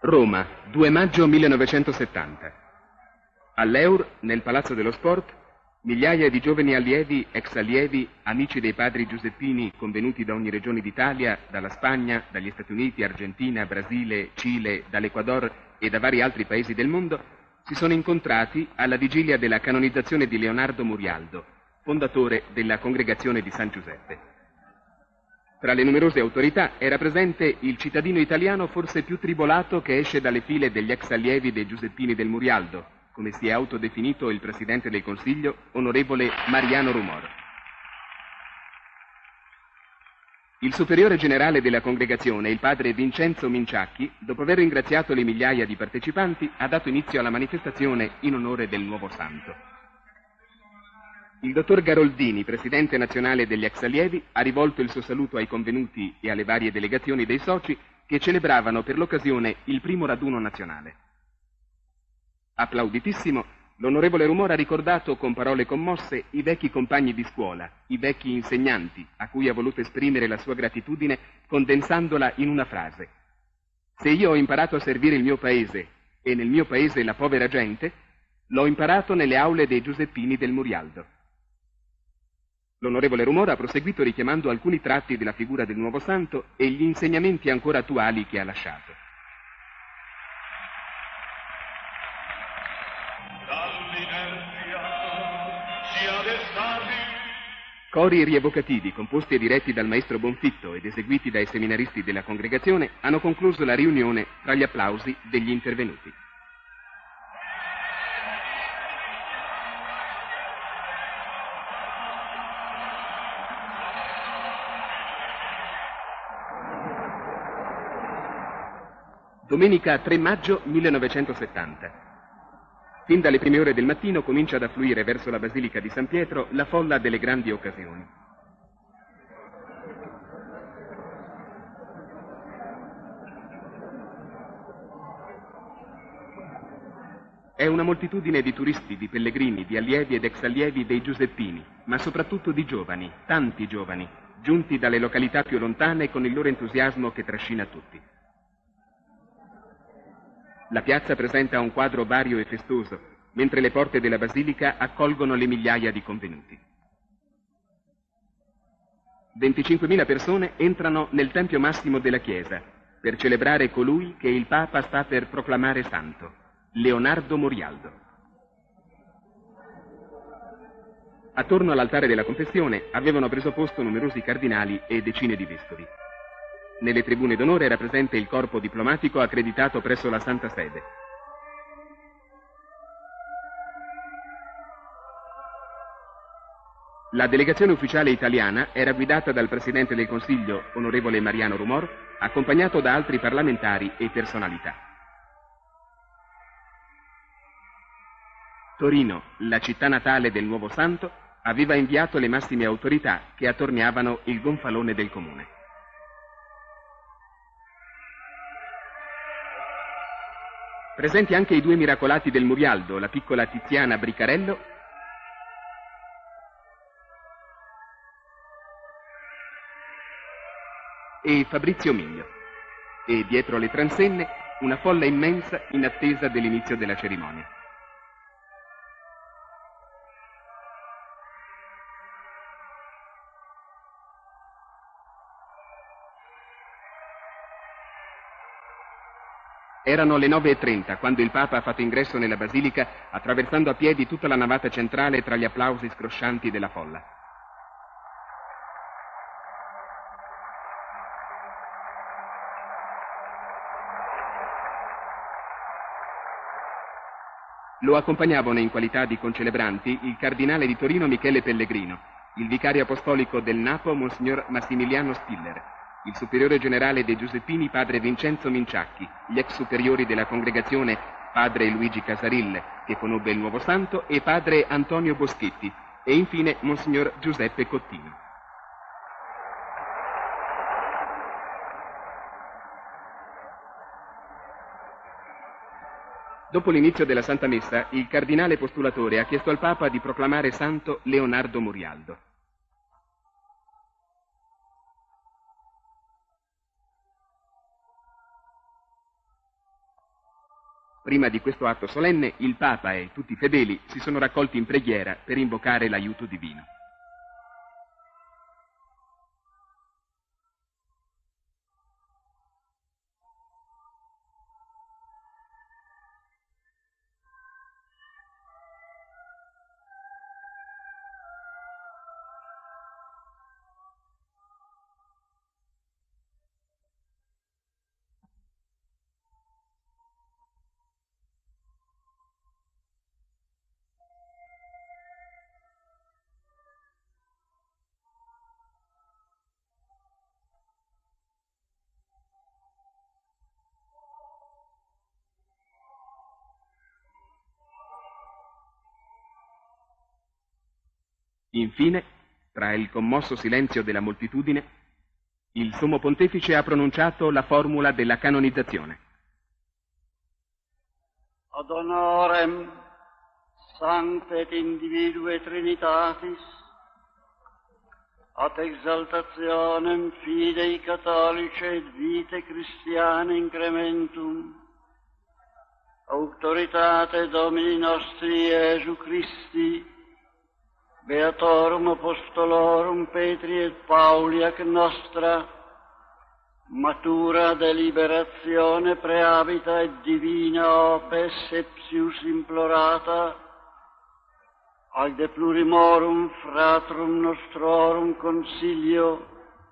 Roma, 2 maggio 1970. All'Eur, nel Palazzo dello Sport, migliaia di giovani allievi, ex allievi, amici dei padri giuseppini convenuti da ogni regione d'Italia, dalla Spagna, dagli Stati Uniti, Argentina, Brasile, Cile, dall'Ecuador e da vari altri paesi del mondo, si sono incontrati alla vigilia della canonizzazione di Leonardo Murialdo, fondatore della Congregazione di San Giuseppe. Tra le numerose autorità era presente il cittadino italiano forse più tribolato che esce dalle file degli ex allievi dei Giuseppini del Murialdo, come si è autodefinito il Presidente del Consiglio, onorevole Mariano Rumor. Il superiore generale della congregazione, il padre Vincenzo Minciacchi, dopo aver ringraziato le migliaia di partecipanti, ha dato inizio alla manifestazione in onore del nuovo santo. Il dottor Garoldini, presidente nazionale degli ex allievi, ha rivolto il suo saluto ai convenuti e alle varie delegazioni dei soci che celebravano per l'occasione il primo raduno nazionale. Applauditissimo, l'onorevole Rumor ha ricordato con parole commosse i vecchi compagni di scuola, i vecchi insegnanti, a cui ha voluto esprimere la sua gratitudine condensandola in una frase. Se io ho imparato a servire il mio paese e nel mio paese la povera gente, l'ho imparato nelle aule dei Giuseppini del Murialdo. L'onorevole Rumor ha proseguito richiamando alcuni tratti della figura del nuovo santo e gli insegnamenti ancora attuali che ha lasciato. Cori rievocativi, composti e diretti dal maestro Bonfitto ed eseguiti dai seminaristi della congregazione, hanno concluso la riunione tra gli applausi degli intervenuti. Domenica 3 maggio 1970. Fin dalle prime ore del mattino comincia ad affluire verso la Basilica di San Pietro la folla delle grandi occasioni. È una moltitudine di turisti, di pellegrini, di allievi ed ex allievi dei Giuseppini, ma soprattutto di giovani, tanti giovani, giunti dalle località più lontane con il loro entusiasmo che trascina tutti. La piazza presenta un quadro vario e festoso, mentre le porte della basilica accolgono le migliaia di convenuti. 25.000 persone entrano nel tempio massimo della chiesa per celebrare colui che il Papa sta per proclamare santo, Leonardo Murialdo. Attorno all'altare della confessione avevano preso posto numerosi cardinali e decine di vescovi. Nelle tribune d'onore era presente il corpo diplomatico accreditato presso la Santa Sede. La delegazione ufficiale italiana era guidata dal Presidente del Consiglio, onorevole Mariano Rumor, accompagnato da altri parlamentari e personalità. Torino, la città natale del nuovo santo, aveva inviato le massime autorità che attorniavano il gonfalone del comune. Presenti anche i due miracolati del Murialdo, la piccola Tiziana Bricarello e Fabrizio Miglio. E dietro le transenne una folla immensa in attesa dell'inizio della cerimonia. Erano le 9:30 quando il Papa ha fatto ingresso nella basilica attraversando a piedi tutta la navata centrale tra gli applausi scroscianti della folla. Lo accompagnavano in qualità di concelebranti il cardinale di Torino Michele Pellegrino, il vicario apostolico del Napo Monsignor Massimiliano Stiller, il superiore generale dei Giuseppini padre Vincenzo Minciacchi, gli ex superiori della congregazione padre Luigi Casarille, che conobbe il nuovo santo, e padre Antonio Boschetti, e infine Monsignor Giuseppe Cottino. Dopo l'inizio della Santa Messa, il cardinale postulatore ha chiesto al Papa di proclamare santo Leonardo Murialdo. Prima di questo atto solenne, il Papa e tutti i fedeli si sono raccolti in preghiera per invocare l'aiuto divino. Infine, tra il commosso silenzio della moltitudine, il Sommo Pontefice ha pronunciato la formula della canonizzazione. Ad honorem Sancte et individue Trinitatis, ad exaltationem fidei catholici et vitae Christiane incrementum, auctoritate Domini nostri Iesu Christi, Beatorum Apostolorum Petri et Pauli ac nostra, matura deliberazione preabita et divina opes epsius implorata, al de plurimorum fratrum nostrorum consilio,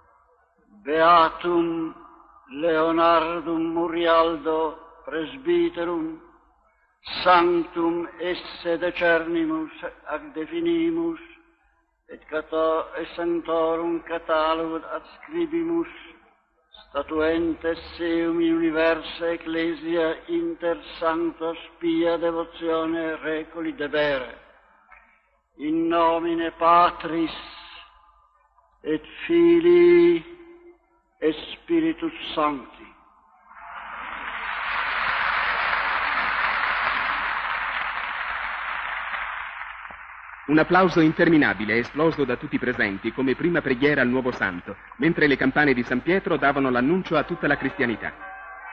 Beatum Leonardum Murialdo presbiterum, Sanctum esse decernimus ac definimus, et sanctorum catalogut adscribimus, statuentes seum in universa ecclesia inter sancta spia devotione recoli debere. In nomine Patris et Filii et Spiritus Sancti. Un applauso interminabile è esploso da tutti i presenti come prima preghiera al nuovo santo, mentre le campane di San Pietro davano l'annuncio a tutta la cristianità.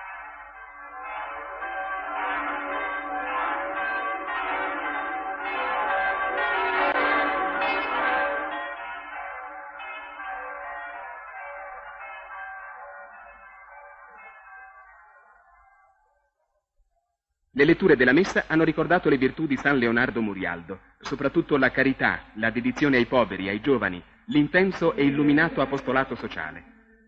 Le letture della messa hanno ricordato le virtù di San Leonardo Murialdo, soprattutto la carità, la dedizione ai poveri, ai giovani, l'intenso e illuminato apostolato sociale.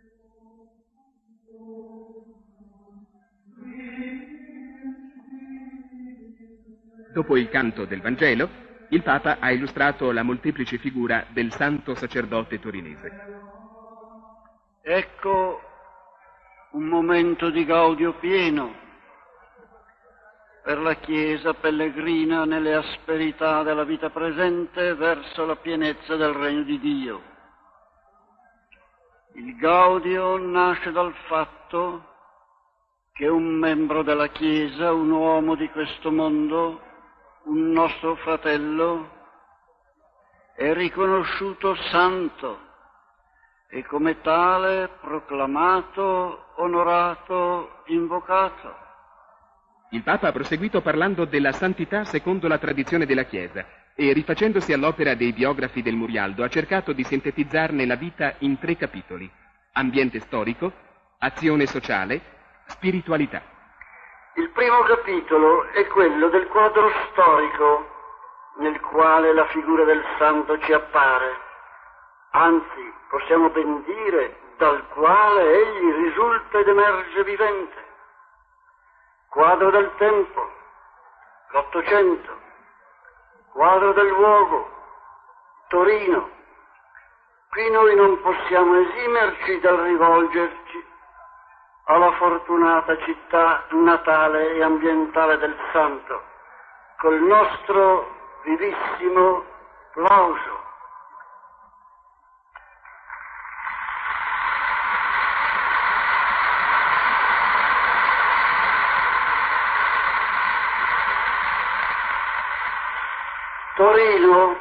Dopo il canto del Vangelo, il Papa ha illustrato la molteplice figura del santo sacerdote torinese. Ecco un momento di gaudio pieno per la Chiesa pellegrina nelle asperità della vita presente verso la pienezza del regno di Dio. Il gaudio nasce dal fatto che un membro della Chiesa, un uomo di questo mondo, un nostro fratello, è riconosciuto santo e come tale proclamato, onorato, invocato. Il Papa ha proseguito parlando della santità secondo la tradizione della Chiesa e, rifacendosi all'opera dei biografi del Murialdo, ha cercato di sintetizzarne la vita in 3 capitoli: ambiente storico, azione sociale, spiritualità. Il primo capitolo è quello del quadro storico nel quale la figura del santo ci appare, anzi, possiamo ben dire, dal quale egli risulta ed emerge vivente. Quadro del tempo, l'Ottocento, quadro del luogo, Torino. Qui noi non possiamo esimerci dal rivolgerci alla fortunata città natale e ambientale del Santo, col nostro vivissimo plauso. Torino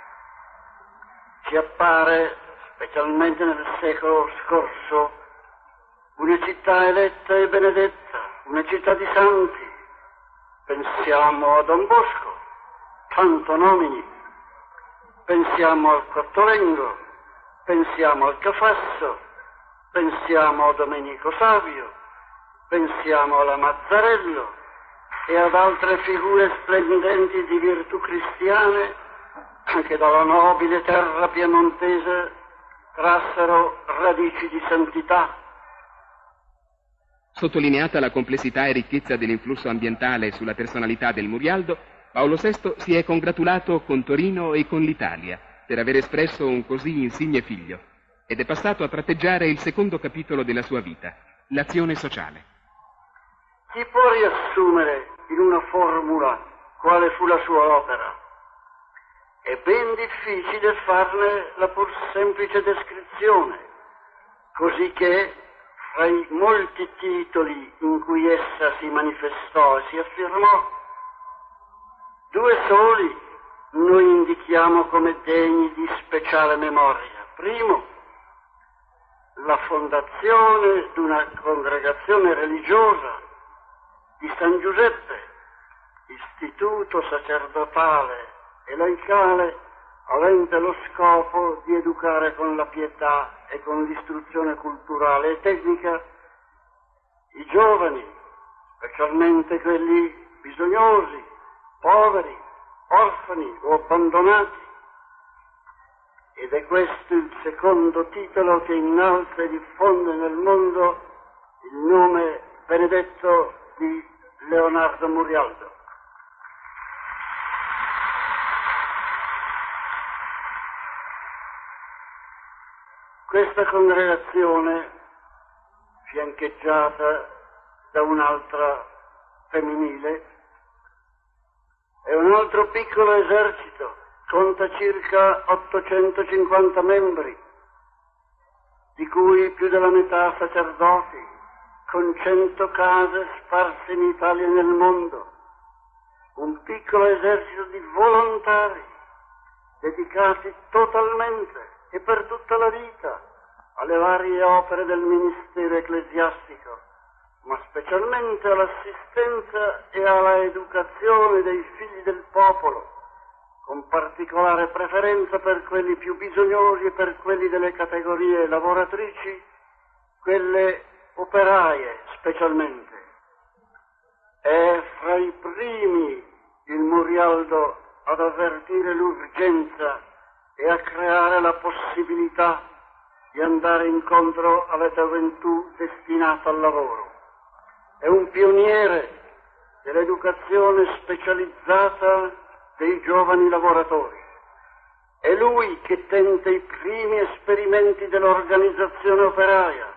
ci appare, specialmente nel secolo scorso, una città eletta e benedetta, una città di santi, pensiamo a Don Bosco, tanto nomini, pensiamo al Cottolengo, pensiamo al Cafasso, pensiamo a Domenico Savio, pensiamo alla Mazzarello e ad altre figure splendenti di virtù cristiane che dalla nobile terra piemontese trassero radici di santità. Sottolineata la complessità e ricchezza dell'influsso ambientale sulla personalità del Murialdo, Paolo VI si è congratulato con Torino e con l'Italia per aver espresso un così insigne figlio ed è passato a tratteggiare il secondo capitolo della sua vita, l'azione sociale. Si può riassumere in una formula quale fu la sua opera? È ben difficile farne la pur semplice descrizione, così che fra i molti titoli in cui essa si manifestò e si affermò, due soli noi indichiamo come degni di speciale memoria. Primo, la fondazione di una congregazione religiosa di San Giuseppe, istituto sacerdotale e laicale avente lo scopo di educare con la pietà e con l'istruzione culturale e tecnica i giovani, specialmente quelli bisognosi, poveri, orfani o abbandonati. Ed è questo il secondo titolo che innalza e diffonde nel mondo il nome benedetto di Leonardo Murialdo. Questa congregazione, fiancheggiata da un'altra femminile, è un altro piccolo esercito, conta circa 850 membri, di cui più della metà sacerdoti, con 100 case sparse in Italia e nel mondo. Un piccolo esercito di volontari, dedicati totalmente e per tutta la vita alle varie opere del ministero ecclesiastico, ma specialmente all'assistenza e alla educazione dei figli del popolo, con particolare preferenza per quelli più bisognosi e per quelli delle categorie lavoratrici, quelle operaie specialmente. È fra i primi il Murialdo ad avvertire l'urgenza e a creare la possibilità di andare incontro alla gioventù destinata al lavoro. È un pioniere dell'educazione specializzata dei giovani lavoratori. È lui che tenta i primi esperimenti dell'organizzazione operaia,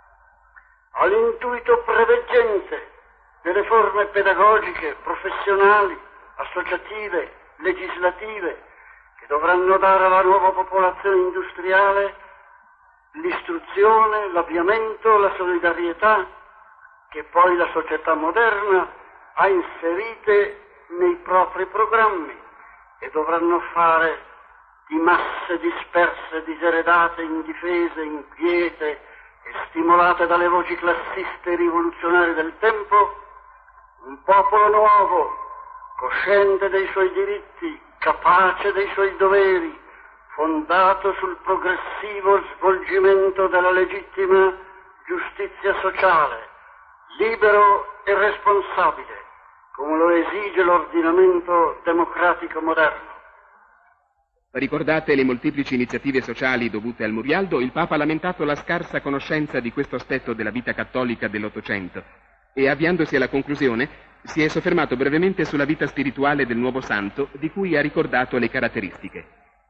ha l'intuito preveggente delle forme pedagogiche, professionali, associative, legislative, che dovranno dare alla nuova popolazione industriale l'istruzione, l'avviamento, la solidarietà, che poi la società moderna ha inserite nei propri programmi e dovranno fare di masse disperse, diseredate, indifese, inquiete e stimolate dalle voci classiste e rivoluzionarie del tempo, un popolo nuovo, cosciente dei suoi diritti, capace dei suoi doveri, fondato sul progressivo svolgimento della legittima giustizia sociale, libero e responsabile, come lo esige l'ordinamento democratico moderno. Ricordate le molteplici iniziative sociali dovute al Murialdo, il Papa ha lamentato la scarsa conoscenza di questo aspetto della vita cattolica dell'Ottocento e, avviandosi alla conclusione, si è soffermato brevemente sulla vita spirituale del nuovo santo, di cui ha ricordato le caratteristiche.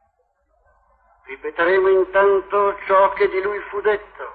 Ripeteremo intanto ciò che di lui fu detto.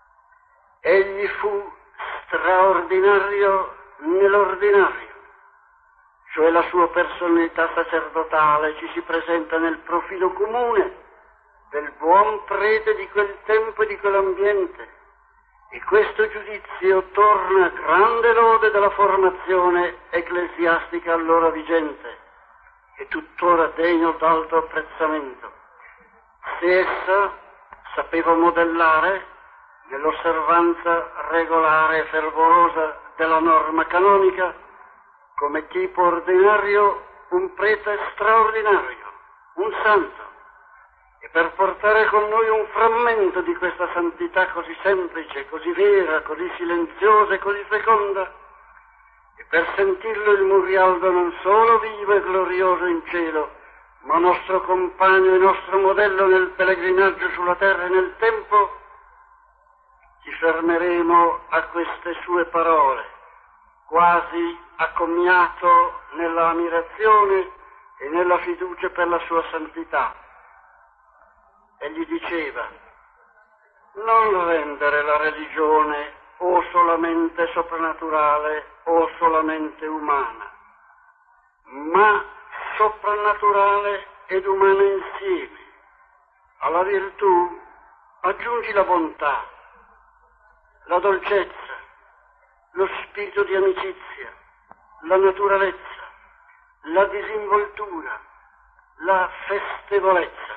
Egli fu straordinario nell'ordinario, cioè la sua personalità sacerdotale ci si presenta nel profilo comune del buon prete di quel tempo e di quell'ambiente, e questo giudizio torna a grande lode della formazione ecclesiastica allora vigente e tuttora degno d'alto apprezzamento. Se essa sapeva modellare nell'osservanza regolare e fervorosa della norma canonica come tipo ordinario un prete straordinario, un santo, e per portare con noi un frammento di questa santità così semplice, così vera, così silenziosa e così feconda, e per sentirlo il Murialdo non solo vivo e glorioso in cielo, ma nostro compagno e nostro modello nel pellegrinaggio sulla terra e nel tempo, ci fermeremo a queste sue parole, quasi accomiato nella ammirazione e nella fiducia per la sua santità. Egli diceva: non rendere la religione o solamente soprannaturale o solamente umana, ma soprannaturale ed umana insieme. Alla virtù aggiungi la bontà, la dolcezza, lo spirito di amicizia, la naturalezza, la disinvoltura, la festevolezza.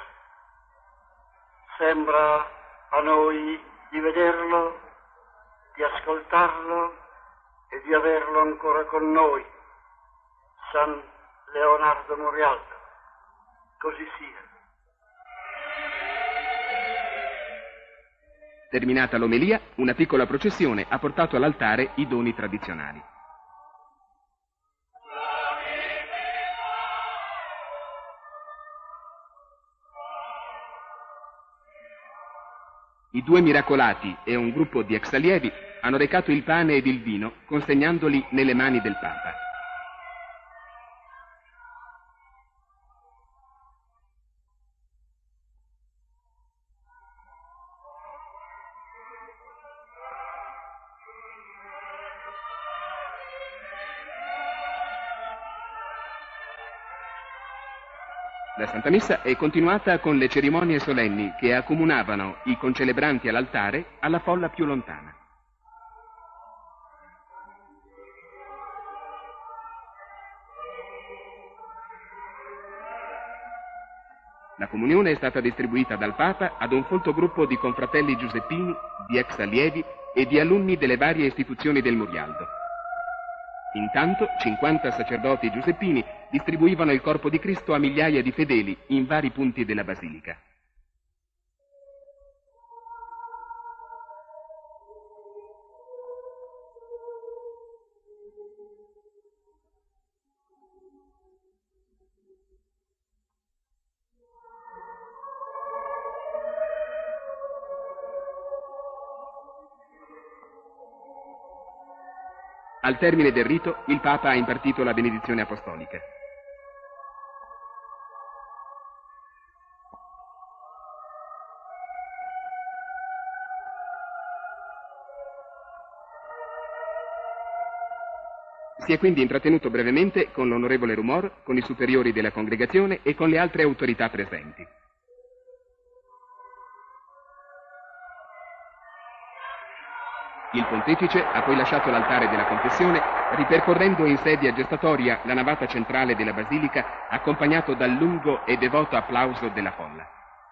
Sembra a noi di vederlo, di ascoltarlo e di averlo ancora con noi. San Leonardo Murialdo. Così sia. Terminata l'omelia, una piccola processione ha portato all'altare i doni tradizionali. I due miracolati e un gruppo di exallievi hanno recato il pane ed il vino, consegnandoli nelle mani del Papa. La Santa Messa è continuata con le cerimonie solenni che accomunavano i concelebranti all'altare alla folla più lontana. La comunione è stata distribuita dal Papa ad un folto gruppo di confratelli giuseppini, di ex allievi e di alunni delle varie istituzioni del Murialdo. Intanto 50 sacerdoti giuseppini distribuivano il corpo di Cristo a migliaia di fedeli in vari punti della basilica. Al termine del rito, il Papa ha impartito la benedizione apostolica. Si è quindi intrattenuto brevemente con l'onorevole Rumor, con i superiori della congregazione e con le altre autorità presenti. Il pontefice ha poi lasciato l'altare della confessione, ripercorrendo in sedia gestatoria la navata centrale della basilica, accompagnato dal lungo e devoto applauso della folla.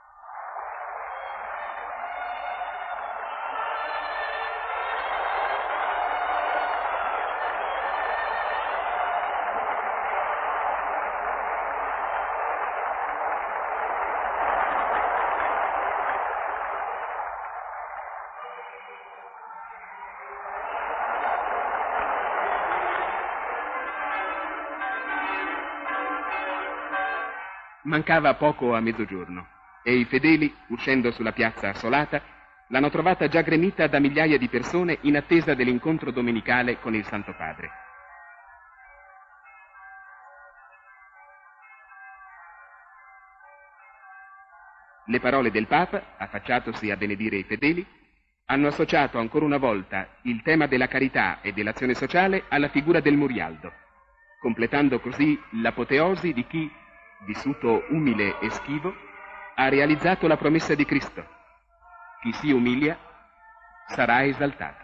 Mancava poco a mezzogiorno e i fedeli, uscendo sulla piazza assolata, l'hanno trovata già gremita da migliaia di persone in attesa dell'incontro domenicale con il Santo Padre. Le parole del Papa, affacciatosi a benedire i fedeli, hanno associato ancora una volta il tema della carità e dell'azione sociale alla figura del Murialdo, completando così l'apoteosi di chi, vissuto umile e schivo, ha realizzato la promessa di Cristo: chi si umilia sarà esaltato.